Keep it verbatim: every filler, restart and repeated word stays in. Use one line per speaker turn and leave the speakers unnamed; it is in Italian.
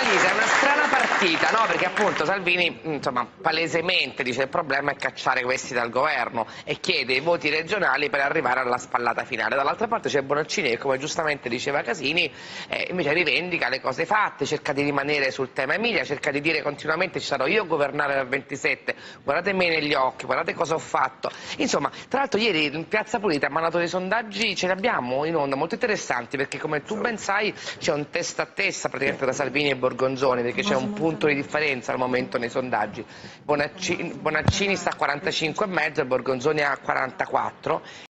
partita, è una strana partita, no? Perché appunto Salvini, insomma, palesemente dice il problema è cacciare questi dal governo e chiede i voti regionali per arrivare alla spallata finale. Dall'altra parte c'è Bonaccini che, come giustamente diceva Casini, eh, invece rivendica le cose fatte, cerca di rimanere sul tema Emilia, cerca di dire continuamente ci sarò io a governare nel ventisette, guardatemi negli occhi, guardate cosa ho fatto. Insomma, tra l'altro ieri in Piazza Pulita ha mandato dei sondaggi, ce li abbiamo in onda, molto interessanti, perché come tu ben sai c'è un testa a testa praticamente da Salvini e Borgonzoni, perché c'è un punto di differenza al momento nei sondaggi. Bonaccini, Bonaccini sta a quarantacinque e mezzo e Borgonzoni a quarantaquattro.